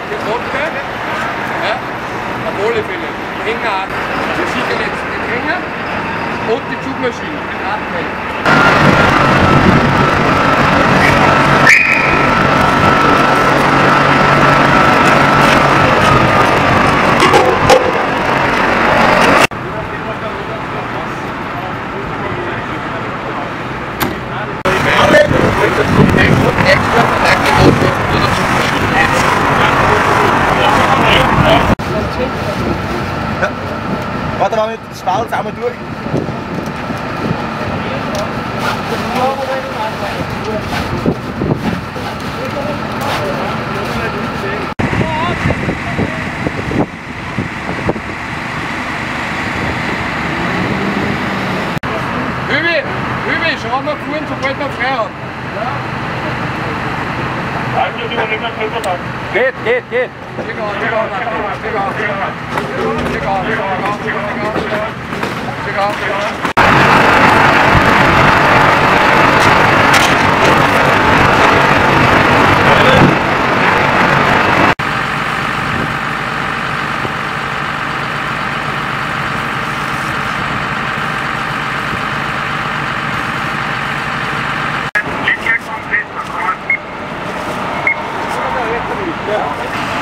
getrocknet. Ja, auf alle Fälle. Hänger auch. Wir sichern jetzt den Hänger und die Zugmaschine. Den Radteil. Warte mal mit dem Stahl zusammen durch. Hübi, schau mal vorhin, sobald wir frei haben. Geht. Check out. Yeah.